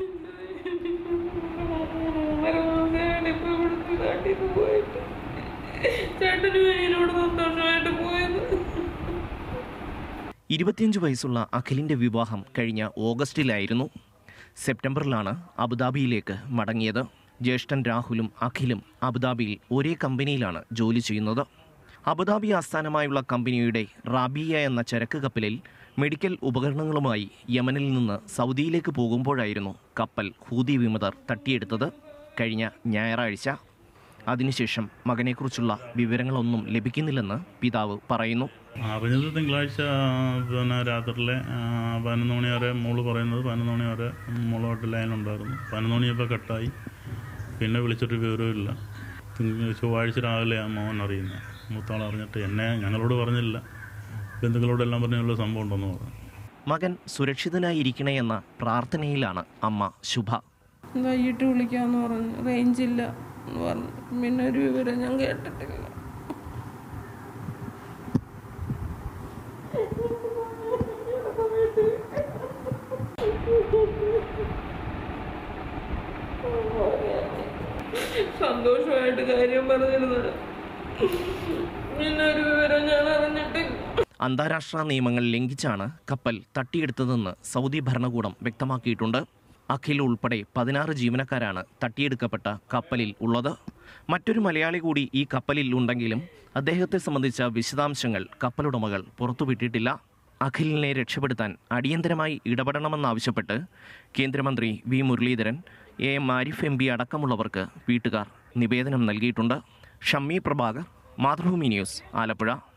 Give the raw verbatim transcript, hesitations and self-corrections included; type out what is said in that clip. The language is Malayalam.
ഇരുപത്തിയഞ്ച് വയസ്സുള്ള അഖിലിൻ്റെ വിവാഹം കഴിഞ്ഞ ഓഗസ്റ്റിലായിരുന്നു. സെപ്റ്റംബറിലാണ് അബുദാബിയിലേക്ക് മടങ്ങിയത്. ജ്യേഷ്ഠൻ രാഹുലും അഖിലും അബുദാബിയിൽ ഒരേ കമ്പനിയിലാണ് ജോലി ചെയ്യുന്നത്. അബുദാബി ആസ്ഥാനമായുള്ള കമ്പനിയുടെ റാബിയ എന്ന ചരക്ക് കപ്പലിൽ മെഡിക്കൽ ഉപകരണങ്ങളുമായി യമനിൽ നിന്ന് സൗദിയിലേക്ക് പോകുമ്പോഴായിരുന്നു കപ്പൽ ഹൂതി വിമതർ തട്ടിയെടുത്തത്. കഴിഞ്ഞ ഞായറാഴ്ച. അതിനുശേഷം മകനെക്കുറിച്ചുള്ള വിവരങ്ങളൊന്നും ലഭിക്കുന്നില്ലെന്ന് പിതാവ് പറയുന്നു. അറിഞ്ഞത് തിങ്കളാഴ്ച പിന്നെ രാത്രിയിലെ പതിനൊന്ന് മണി വരെ മോള് പറയുന്നത് പതിനൊന്ന് മണി വരെ മോളോട്ട് ലൈനുണ്ടായിരുന്നു. പതിനൊന്ന് മണിയപ്പോൾ കട്ടായി. പിന്നെ വിളിച്ചിട്ട് വിവരമില്ല. ചൊവ്വാഴ്ച രാവിലെയാണ് മോൻ അറിയുന്നത്. മൂത്താൾ അറിഞ്ഞിട്ട് എന്നെ ഞങ്ങളോട് പറഞ്ഞില്ല, ബന്ധുക്കളോടെല്ലാം പറഞ്ഞുള്ള സംഭവം ഉണ്ടെന്ന് പറഞ്ഞു. മകൻ സുരക്ഷിതനായിരിക്കണേ എന്ന പ്രാർത്ഥനയിലാണ് അമ്മ ശുഭ. വൈകിട്ട് വിളിക്കാമെന്ന് പറഞ്ഞു, റേഞ്ചില്ല എന്ന് പറഞ്ഞു. പിന്നെ ഒരു വിവരം ഞാൻ കേട്ടിട്ടില്ല. സന്തോഷമായിട്ട് കാര്യം പറഞ്ഞിരുന്നത്, പിന്നെ ഒരു വിവരം ഞാൻ അറിഞ്ഞിട്ടില്ല. അന്താരാഷ്ട്ര നിയമങ്ങൾ ലംഘിച്ചാണ് കപ്പൽ തട്ടിയെടുത്തതെന്ന് സൗദി ഭരണകൂടം വ്യക്തമാക്കിയിട്ടുണ്ട്. അഖിൽ ഉൾപ്പെടെ പതിനാറ് ജീവനക്കാരാണ് തട്ടിയെടുക്കപ്പെട്ട കപ്പലിൽ ഉള്ളത്. മറ്റൊരു മലയാളി കൂടി ഈ കപ്പലിൽ ഉണ്ടെങ്കിലും അദ്ദേഹത്തെ സംബന്ധിച്ച വിശദാംശങ്ങൾ കപ്പലുടമകൾ പുറത്തുവിട്ടിട്ടില്ല. അഖിലിനെ രക്ഷപ്പെടുത്താൻ അടിയന്തരമായി ഇടപെടണമെന്നാവശ്യപ്പെട്ട് കേന്ദ്രമന്ത്രി V Muraleedharan, A M Arif M P അടക്കമുള്ളവർക്ക് വീട്ടുകാർ നിവേദനം നൽകിയിട്ടുണ്ട്. ഷമ്മി പ്രഭാകർ, മാതൃഭൂമി ന്യൂസ്, ആലപ്പുഴ.